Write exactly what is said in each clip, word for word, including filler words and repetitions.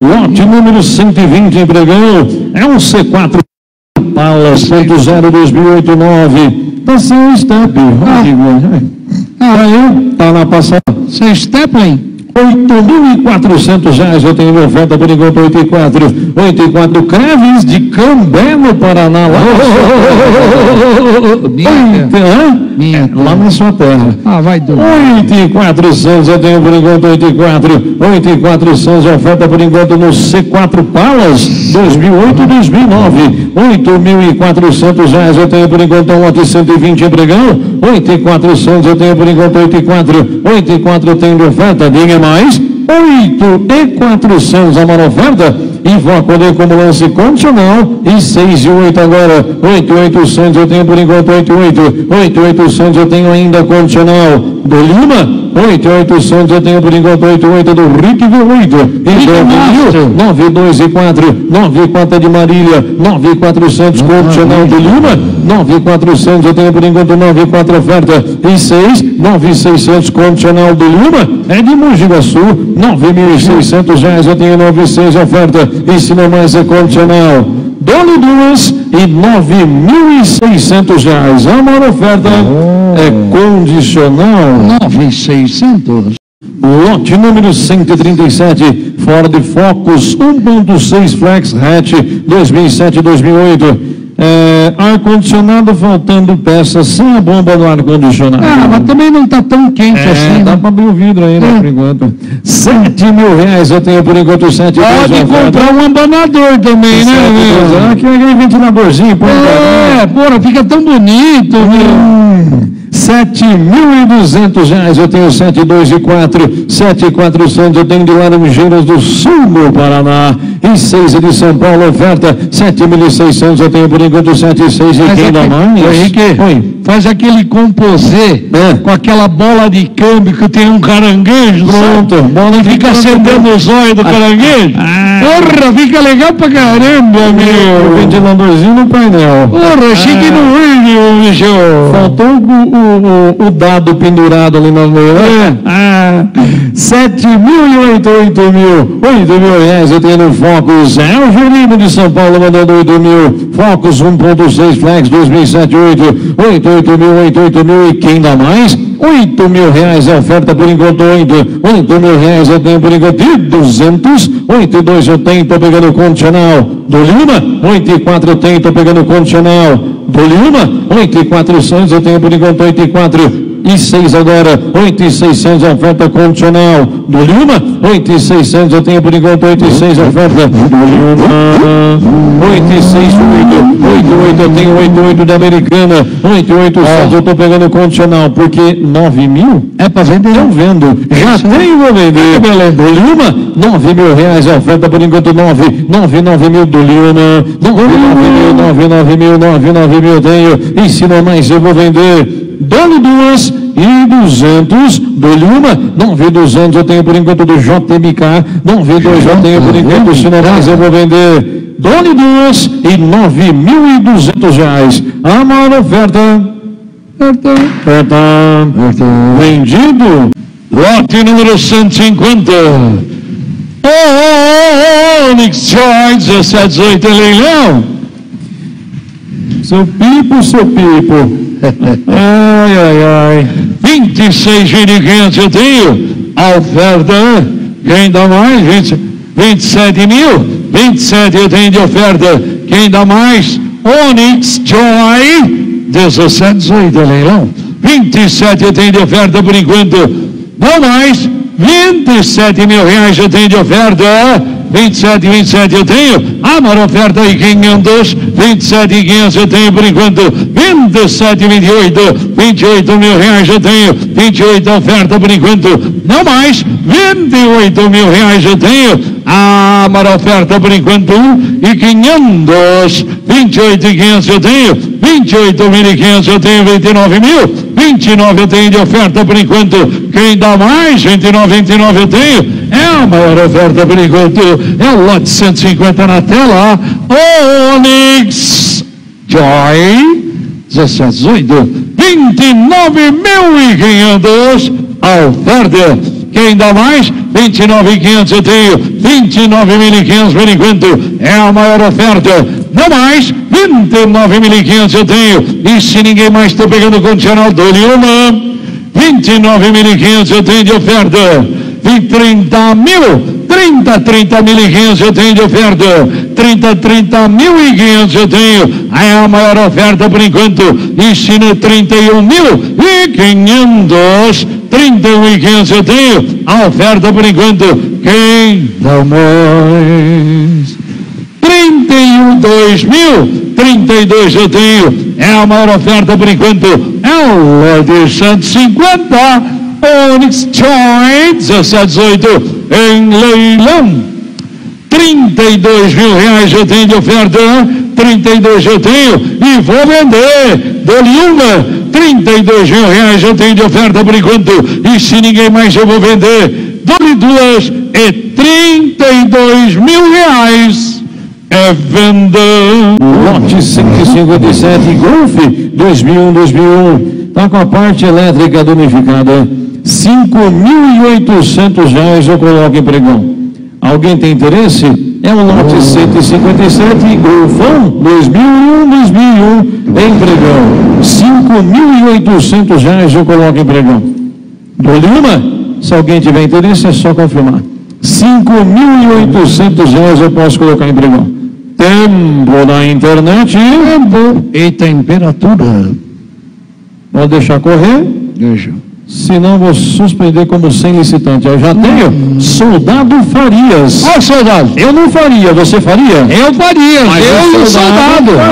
Lote número cento e vinte em pregão. É um C quatro Palas ponto zero dois mil e oito nove. Tá sem step. Ah, ah aí, tá na passada. Sem stepling? oito mil e quatrocentos reais, eu tenho oferta por enquanto, oito e quatro, oito e quatro, Creves de Cambé, no Paraná, lá, oh, minha terra. Minha terra. Lá na sua terra. Ah, vai do oito e quatrocentos, eu tenho por enquanto, oito e quatro, oito e quatrocentos, oferta por enquanto no C quatro Palas, dois mil e oito, dois mil e nove, oito mil e quatrocentos reais, eu tenho por enquanto um lote cento e vinte em pregão, oito e quatrocentos, eu tenho por enquanto, oito e quatro, oito e quatro, eu tenho de oferta, diga mais, oito e quatrocentos a maior oferta, e vou poder como lance condicional, e seis e oito agora, oito e oitocentos eu tenho por enquanto, oito e oito, oito e oitocentos eu tenho ainda condicional, do Lima, oito e oitocentos eu tenho por enquanto, oito e oito do Rick V oito, e nove dois e quatro, nove e quatro de Marília, nove e quatrocentos condicional do Lima, nove e quatrocentos eu tenho por enquanto, nove e quatro oferta, e seis, nove e seiscentos condicional do Lima, é de Mogi Guaçu, nove mil e seiscentos reais eu tenho, nove e seis oferta, e se não mais é condicional, dole duas e nove mil e seiscentos reais, a maior oferta oh. é condicional, nove mil e seiscentos. Lote número cento e trinta e sete, Ford Focus um ponto seis Flex Hatch dois mil e sete a dois mil e oito. É, ar-condicionado faltando peças sem a bomba do ar-condicionado. Ah, mas também não está tão quente é, assim. Dá né? para abrir o vidro aí, né, é. por enquanto. Sete mil reais eu tenho por enquanto, sete mil. Pode comprar um abanador também, né? Meu? Aqui é aquele ventiladorzinho. Pô, é, porra, fica tão bonito, hum. Sete mil e duzentos reais eu tenho, sete, dois e quatro, sete e quatrocentos eu tenho de Laranjeiras do Sul, no Paraná, e seis de São Paulo, oferta, sete mil e seiscentos eu tenho por enquanto, sete e seis e quem dá mais? Henrique, Oi. Faz aquele composê é. com aquela bola de câmbio que tem um caranguejo, pronto, sabe? bola e fica acendendo os olhos do caranguejo, ah. porra, fica legal pra caramba, meu. O ventiladorzinho no painel. Porra, chique ah. no vídeo, bicho. Faltou o, o, o dado pendurado ali na meia. É. Ah. Sete mil e oito, oito mil, oito mil reais eu tenho no Focus, é o Julinho de São Paulo mandando oito mil, Focus um ponto seis Flex dois mil e sete, oito, oito, oito mil, oito, oito mil e quem dá mais? oito mil reais é oferta por enquanto, oito, oito mil reais eu tenho por enquanto, e duzentos, oito e dois eu tenho, estou pegando o condicional do Lima, oito e quatro eu tenho, estou pegando o condicional do Lima, oito e quatrocentos eu tenho por enquanto, oito e quatro e seis agora, oito e seiscentos oferta condicional do Lima, oito e seiscentos eu tenho por enquanto, oito e seis oferta do Lima, oito e seis, oito, oito e oito eu tenho, oito e oito da Americana, oito e oitocentos eu estou pegando condicional, porque nove mil é para vender, eu vendo, já tenho, vou vender, do Lima, nove mil reais a oferta por enquanto, nove, nove, nove mil do Lima, nove, nove mil, nove, nove mil, nove, nove mil eu tenho, e se não mais eu vou vender, dole duas e duzentos do Lima, nove duzentos eu tenho por enquanto do J M K, nove dois eu tenho por enquanto, se não mais eu vou vender, dole duas e nove mil e duzentos reais, a maior oferta, oferta, vendido, lote número cento e cinquenta, Onix Joy dezessete dezoito em leilão, seu pipo, seu pipo, ai, ai, ai, vinte e seis mil e quinhentos eu tenho, a oferta, quem dá mais? vinte, vinte e sete mil, vinte e sete eu tenho de oferta, quem dá mais? Onix Joy, dezessete dezoito leilão, vinte e sete eu tenho de oferta por enquanto, não mais, vinte e sete mil reais eu tenho de oferta, vinte e sete, vinte e sete eu tenho, a maior oferta aí quinhentos, vinte e sete e quinhentos eu tenho por enquanto, vinte e sete, vinte e oito, vinte e oito mil reais eu tenho, vinte e oito oferta por enquanto, não mais, vinte e oito mil reais eu tenho, a maior oferta por enquanto, e quinhentos, vinte e oito e quinhentos eu tenho, vinte e oito mil e quinhentos eu tenho, vinte e nove mil, vinte e nove eu tenho de oferta por enquanto, quem dá mais? vinte e nove, vinte e nove eu tenho, é a maior oferta por enquanto, é o lote cento e cinquenta na tela, Onix Joy, dezessete dezoito, vinte e nove mil e quinhentos, a oferta, quem dá mais? vinte e nove mil e quinhentos eu tenho, vinte e nove mil e quinhentos por enquanto é a maior oferta, não mais, vinte e nove mil e quinhentos eu tenho, e se ninguém mais está pegando o condicional, dou-lhe uma, vinte e nove mil e quinhentos eu tenho de oferta, trinta mil, trinta, trinta mil e quinhentos eu tenho de oferta, trinta, trinta mil e quinhentos eu tenho, é a maior oferta por enquanto, e se no trinta e um mil e quinhentos, trinta e um mil e quinhentos eu tenho, a oferta por enquanto, quem dá mais? trinta e um, dois mil, trinta e dois eu tenho, é a maior oferta por enquanto, é o lote cento e cinquenta, Onix Joy, dezessete, dezoito, em leilão, trinta e dois mil reais eu tenho de oferta, trinta e dois eu tenho, e vou vender, dou-lhe uma, trinta e dois mil reais eu tenho de oferta por enquanto, e se ninguém mais eu vou vender, dou-lhe duas, e trinta e dois mil reais. É venda. Lote cento e cinquenta e sete, Golf dois mil e um, dois mil e um, está com a parte elétrica danificada, cinco mil e oitocentos reais eu coloco em pregão. Alguém tem interesse? É o lote cento e cinquenta e sete, Golfão dois mil e um, dois mil e um, em pregão, cinco mil e oitocentos reais eu coloco em pregão. Dou-lhe uma? Se alguém tiver interesse é só confirmar. cinco mil e oitocentos reais eu posso colocar em pregão. Tempo na internet. Tempo e temperatura. Pode deixar correr? Deixa. Senão vou suspender como sem licitante. Eu já tenho hum. Soldado Farias. Ó, soldado. Eu não faria, você faria? Eu faria. Mas eu o soldado. soldado.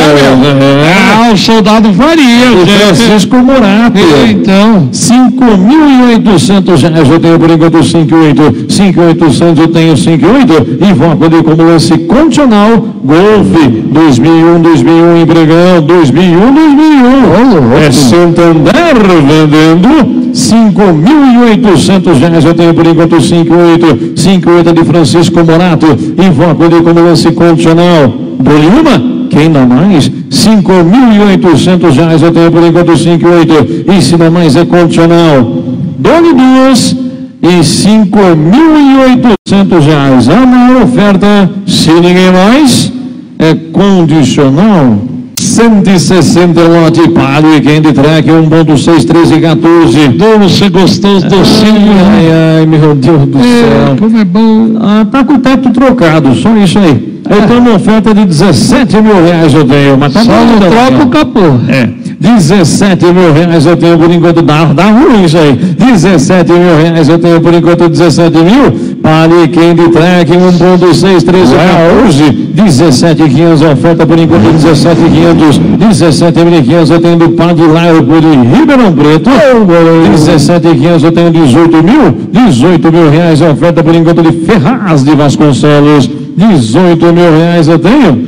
Ah, é, o soldado faria. O Francisco Morato. Então. cinco mil e oitocentos reais eu tenho por enquanto cinco e oito. cinco mil e oitocentos eu tenho cinco e oito. E vou acolher como lance condicional Golf dois mil e um, dois mil e um em pregão. dois mil e um, dois mil e um. É Santander vendendo. cinco mil e oitocentos reais eu tenho por enquanto cinco e oito, cinco e oito de Francisco Morato, e vou acolher como lance condicional. Dou-lhe uma? Quem dá mais? cinco mil e oitocentos reais eu tenho por enquanto cinco e oito, e se não mais é condicional. Dou-lhe duas, e cinco mil e oitocentos reais. A maior oferta, se ninguém mais, é condicional. cento e sessenta lote para o weekend track um ponto seis, treze, quatorze. Doce, gostoso, docinho. Ai, ai, meu Deus do é, céu. Como é bom. Ah, tá com o teto trocado, só isso aí. Eu tenho uma oferta de dezessete mil reais eu tenho, mas tá só bom, não troca o capô. É, dezessete mil reais eu tenho por enquanto, dá, dá ruim isso aí. dezessete mil reais eu tenho por enquanto, dezessete mil. Para quem de track um ponto seis, treze, quatorze. dezessete mil e quinhentos, oferta por enquanto, dezessete mil e quinhentos. dezessete mil e quinhentos eu tenho do Padre Largo de Ribeirão Preto. dezessete mil e quinhentos eu tenho dezoito mil. dezoito mil reais, oferta por enquanto de Ferraz de Vasconcelos. dezoito mil reais eu tenho.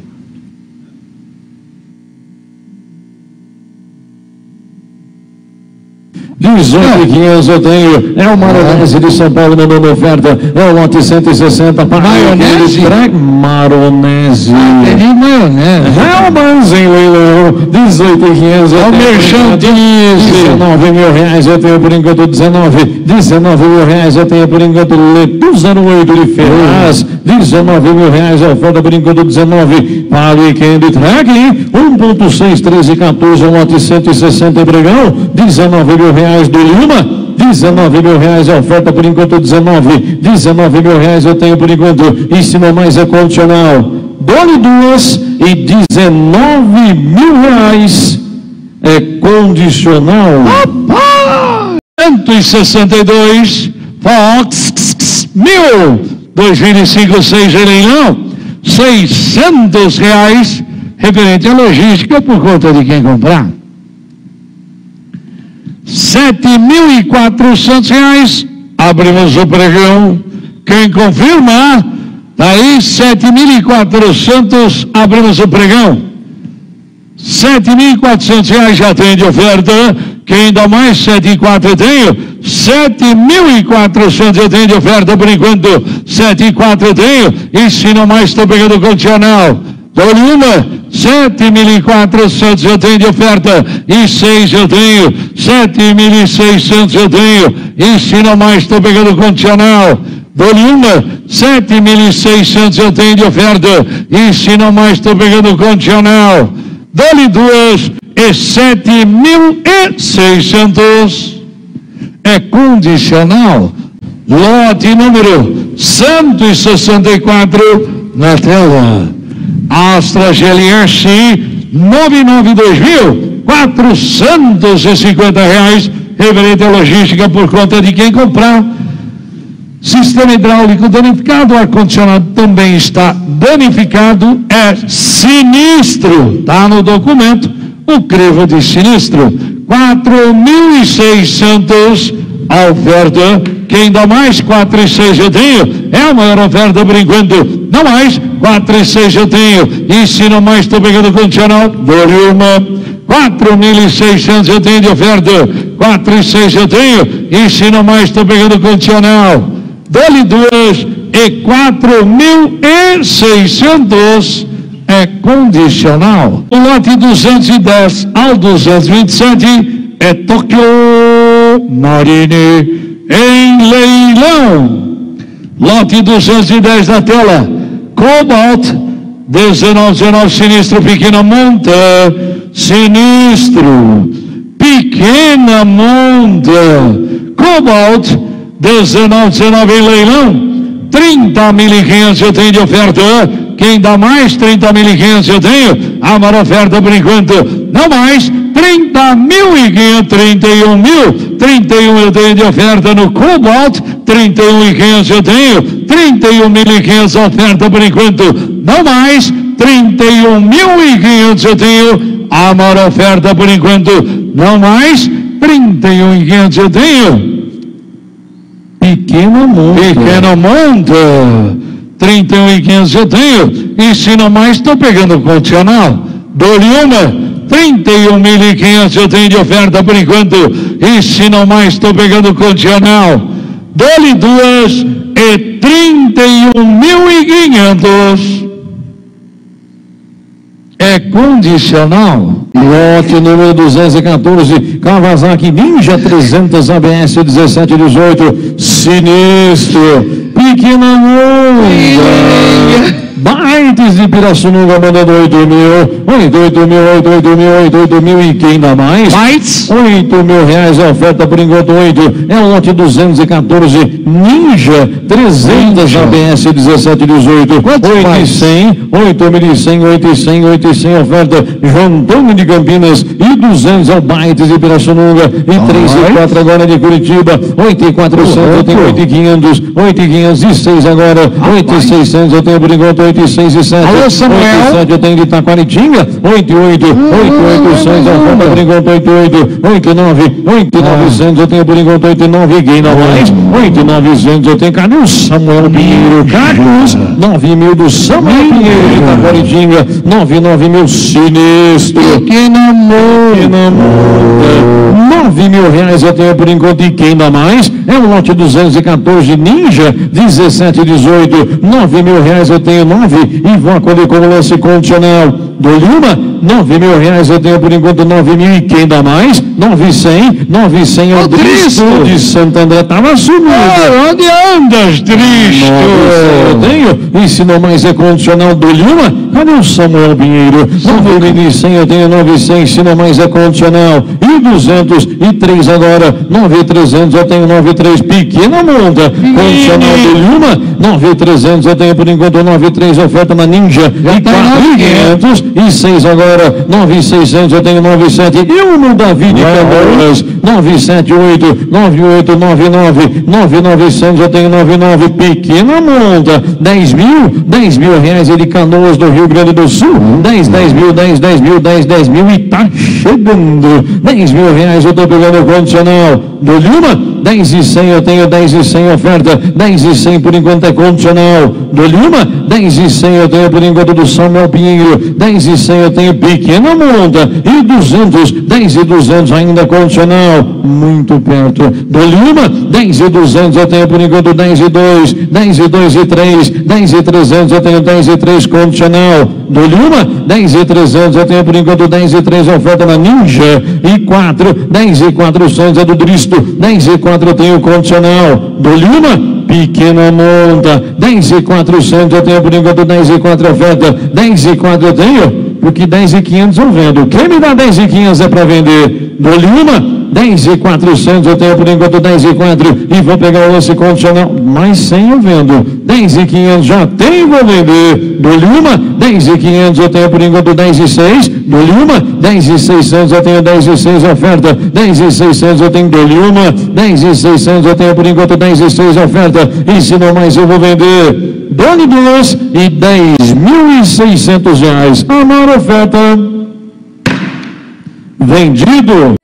dezoito mil e quinhentos eu tenho. É o maronese de São Paulo mandando oferta. É o lote cento e sessenta para maionese. Maronese. Tem maionese. Hellmans em leilão. dezoito mil e quinhentos. É o merchandise. dezenove mil reais eu tenho por enquanto dezenove. dezenove mil reais eu tenho por enquanto Letu zero oito de Ferraz. dezenove mil reais a oferta por enquanto dezenove. Para o weekend track um ponto seis, treze, quatorze. Um lote cento e sessenta em pregão. dezenove mil reais do Lima. dezenove mil reais a oferta por enquanto dezenove. dezenove mil reais eu tenho por enquanto. E se não mais é condicional. Dole duas e dezenove mil reais é condicional. Opa! cento e sessenta e dois Fox mil dois mil e cinco, seis em leilão, seiscentos reais referente à logística por conta de quem comprar. Sete mil e quatrocentos reais, abrimos o pregão. Quem confirma, daí sete mil e quatrocentos, abrimos o pregão. Sete mil e quatrocentos reais já tem de oferta. Quem dá mais? Sete e quatro eu tenho. Sete mil e quatrocentos eu tenho de oferta por enquanto. Sete e quatro eu tenho. E se não mais, estou pegando o condicional. Dou-lhe uma. sete mil e quatrocentos eu tenho de oferta, e seis eu tenho, sete mil e seiscentos eu tenho, e se não mais estou pegando condicional. Dou-lhe uma, sete mil e seiscentos eu tenho de oferta, e se não mais estou pegando condicional. Dou-lhe duas, e sete mil e seiscentos é condicional. Lote número cento e sessenta e quatro na tela. Astra G L S nove nove dois mil quatrocentos e cinquenta reais, referente à logística por conta de quem comprar. Sistema hidráulico danificado, ar-condicionado também está danificado, é sinistro, está no documento, o crivo de sinistro, quatro mil e seiscentos a oferta. Quem dá mais? quatro mil e seiscentos eu tenho, é a maior oferta por enquanto, não mais, quatro mil e seiscentos eu tenho, e se não mais estou pegando condicional, dou-lhe uma, quatro mil e seiscentos eu tenho de oferta, quatro mil e seiscentos eu tenho, e se não mais estou pegando condicional, dou-lhe duas, e quatro mil e seiscentos é condicional. O lote duzentos e dez ao duzentos e vinte e sete é Tóquio Marine em leilão. Lote duzentos e dez na tela, Cobalt dezenove dezenove, sinistro, pequena monta, sinistro, pequena monta, Cobalt dezenove dezenove em leilão, trinta mil e quinhentos eu tenho de oferta. Quem dá mais? trinta mil e quinhentos eu tenho, a maior oferta por enquanto, não mais, trinta mil e quinhentos, trinta e um mil, trinta e um eu tenho de oferta no Cobalt, trinta e um mil e quinhentos eu tenho, trinta e um mil e quinhentos a oferta por enquanto, não mais, trinta e um mil e quinhentos eu tenho, a maior oferta por enquanto, não mais, trinta e um mil e quinhentos eu tenho, pequena monta, pequena monta, trinta e um mil e quinhentos eu tenho, e se não mais estou pegando o condicional, dou-lhe uma, trinta e um mil e quinhentos eu tenho de oferta por enquanto, e se não mais estou pegando o condicional, dou-lhe duas, e trinta e um mil e quinhentos é condicional. Lote número duzentos e quatorze, Kawasaki Ninja trezentos A B S dezessete dezoito, sinistro, pequena monta, Bytes de Pirassununga mandando oito mil, oito, oito mil, oito, oito mil, oito, oito mil e quem dá mais? Bytes, oito mil reais a oferta por enquanto, oito, é o lote duzentos e quatorze, Ninja trezentos A B S dezessete dezoito, oito e cem, oito mil e cem, oito e cem, oito e cem oferta, João Antônio de Campinas, e duzentos ao Bytes de Pirassununga, e três e quatro agora de Curitiba, oito e quatrocentos eu tenho, oito e quinhentos, oito e quinhentos e seis agora, oito e seiscentos eu tenho por enquanto, oito e seis e sete, alô, Samuel, oito e sete eu tenho de Taquaritinga, oito e oito, oito e oitocentos a oferta por enquanto, oito e oito, oito e nove, oito e novecentos eu tenho por enquanto, oito e nove e quem não mais, oito e novecentos eu tenho, cadê o Samuel Pinheiro? Carlos, nove mil do Samuel Pinheiro de Taquaritinga, nove e nove mil sinistro, pequena pequena monta, nove mil reais eu tenho por enquanto e quem dá mais? É o lote duzentos e quatorze Ninja dezessete dezoito, nove mil reais eu tenho nove e vou acolher como lance condicional. Dou-lhe uma, nove mil reais eu tenho por enquanto, nove mil e quem dá mais? nove e cem, nove e cem é o Cristo de Santo André, estava sumido. Oh, onde andas, Cristo? Eu tenho, e se não mais é condicional, dou-lhe uma, cadê o Samuel Pinheiro? nove mil e cem eu tenho, nove e cem, se não mais é condicional, e duzentos e três agora, nove mil e trezentos eu tenho, nove e três, pequena monta, condicional, dou-lhe uma, nove mil e trezentos eu tenho por enquanto, nove e três oferta na Ninja, e quatro mil e quinhentos, e seis agora, nove mil e seiscentos eu tenho, nove e sete, e um no Davi de Canoas, nove sete oito, nove oito nove nove, nove mil e novecentos eu tenho, nove nove, pequena monta, dez mil, dez mil reais de Canoas do Rio Grande do Sul, dez, dez mil, dez, dez mil, dez, dez mil e tá chegando, dez mil reais eu tô pegando o condicional, do Lima, dez e cem eu tenho, dez e cem oferta, dez e cem por enquanto é condicional, do Lima, dez e cem eu tenho por enquanto do Samuel Pinheiro, dez e cem eu tenho pequena monta, e duzentos, dez e duzentos ainda condicional, convencional, muito perto. Dou-lhe uma, dez e duzentos, eu tenho por enquanto dez e dois, dez e dois e três, dez e trezentos, eu tenho dez e três condicional. Dou-lhe uma, dez e trezentos, eu tenho por enquanto dez e três, oferta na Ninja. E quatro, dez e quatrocentos é do Dristo, dez e quatro eu tenho condicional. Dou-lhe uma, pequena monta, dez e quatrocentos eu tenho por enquanto dez e quatro oferta, dez e quatro eu tenho, porque dez e quinhentos eu vendo. Quem me dá dez e quinhentos é para vender. Dou-lhe uma, dez e quatrocentos eu tenho por enquanto dez e quatro e vou pegar o lance condicional, mais cem eu vendo. dez e quinhentos já tenho, vou vender. Dou-lhe uma, dez e quinhentos eu tenho por enquanto dez e seis, dou-lhe uma, dez e seiscentos eu tenho dez e seis oferta, dez e seiscentos eu tenho, dou-lhe uma, dez e seiscentos eu tenho por enquanto dez e seis oferta, e se não mais eu vou vender. Dou-lhe duas e dez mil e seiscentos reais. A maior oferta. Vendido.